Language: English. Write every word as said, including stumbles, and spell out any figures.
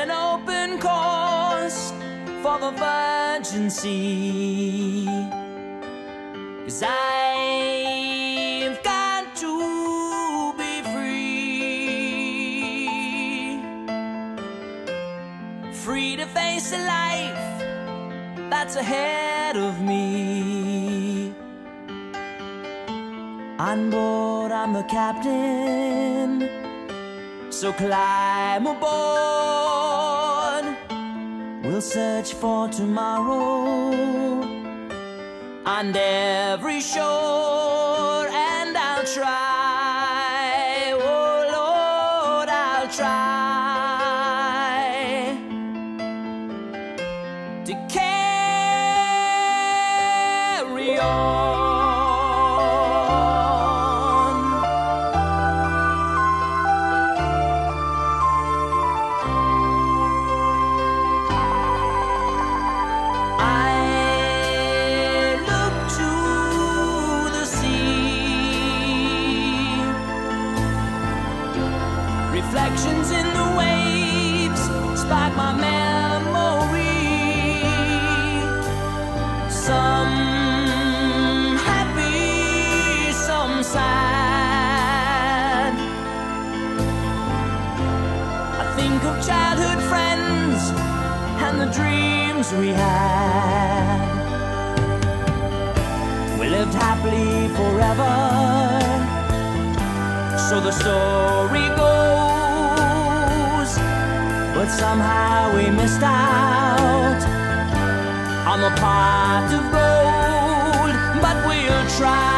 an open course for the virgin sea, 'cause I've got to be free, free to face a life that's ahead of me. On board, I'm the captain, so climb aboard. We'll search for tomorrow on every shore, and I'll try, oh Lord, I'll try to carry on. Reflections in the waves spark my memory. Some happy, some sad. I think of childhood friends and the dreams we had. We lived happily forever, so the story goes. But somehow we missed out on the pot of gold. But we'll try.